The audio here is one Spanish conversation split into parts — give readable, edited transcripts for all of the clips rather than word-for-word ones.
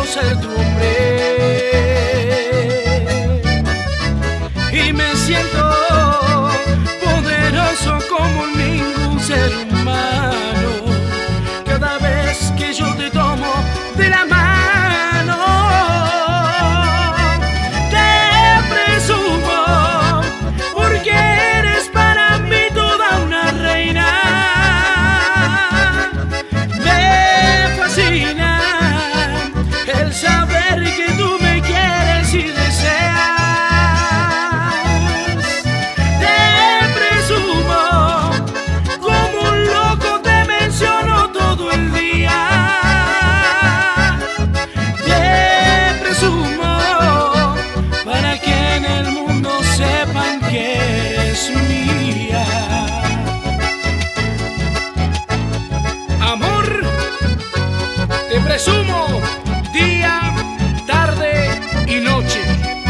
ser tu hombre. Y me siento poderoso como ningún ser humano cada vez que yo te tomo de la mano. Te presumo porque eres para mí toda una reina. Me fascina el saber que tú me quieres y deseas. Te presumo día, tarde y noche.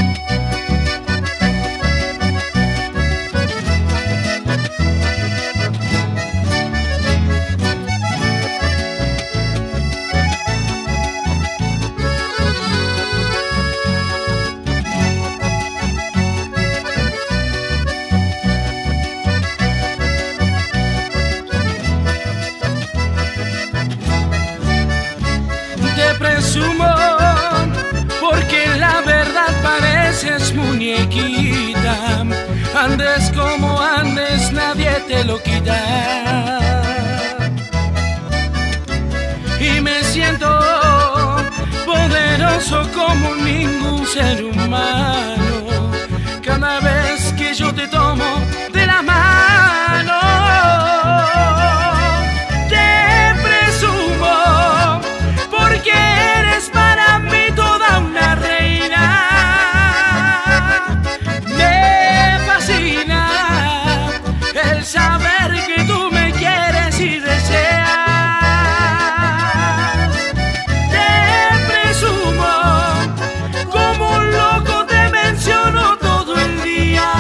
Te presumo porque la verdad pareces muñequita. Andes como andes, nadie te lo quita. Y me siento poderoso como ningún ser humano cada vez que yo te tomo de la mano. Porque eres para mí toda una reina. Me fascina el saber que tú me quieres y deseas. Te presumo como un loco, te menciono todo el día.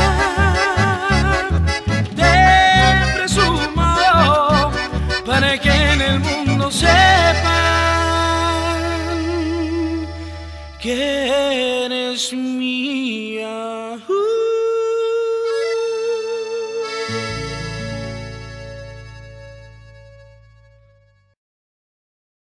Te presumo para que en el mundo sepa que eres mío.